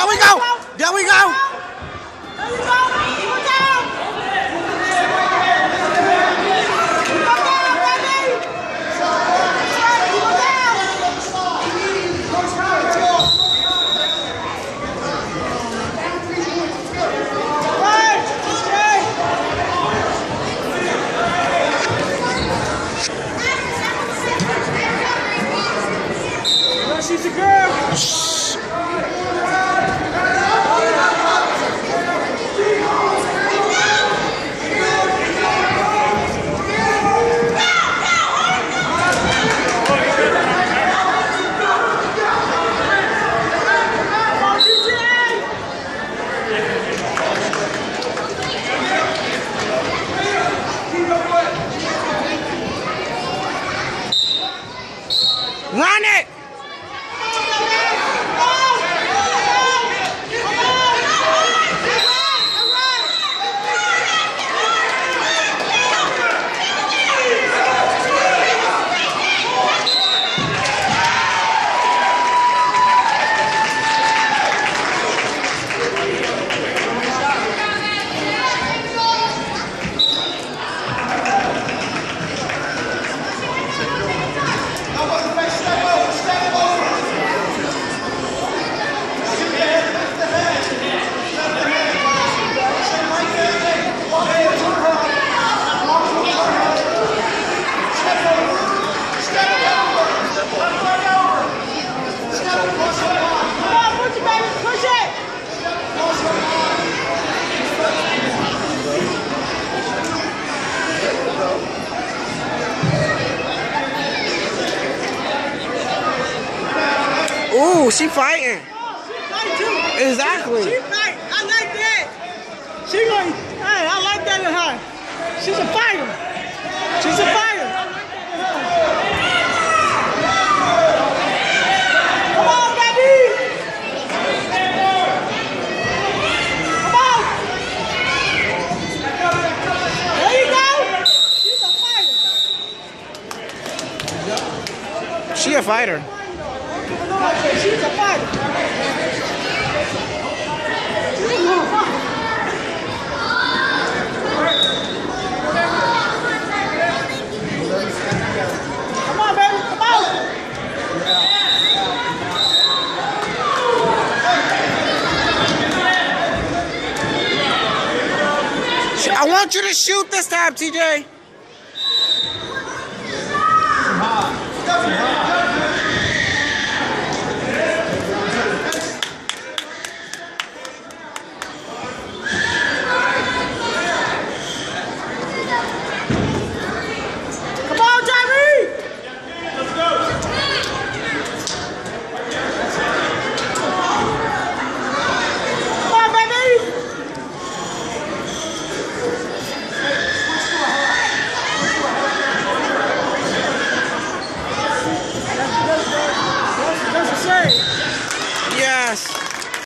There we go. There we go. She's a girl. Run it! Ooh, she fighting. She fight too. Exactly. She fight. I like that. She going, hey, I like that in her. She's a fighter. She's a fighter. Come on, baby. Come on. There you go. She's a fighter. She a fighter. She's a fighter. Come on, baby. Come on. I want you to shoot this time, TJ.